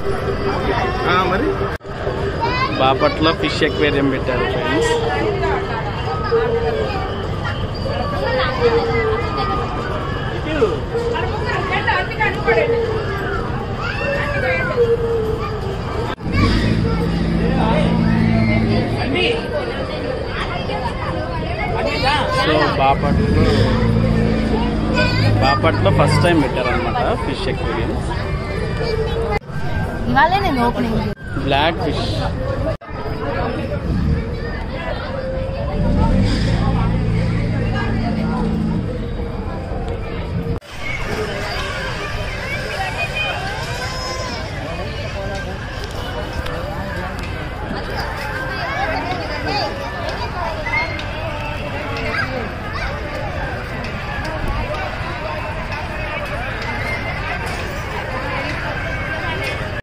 మరి Bapatla fish aquarium పెట్టారు friends. So Bapatla first time పెట్టారనమాట ఫిష్ ఎక్వేరియం. ఇవాళే నేను ఓపెనింగ్. Black fish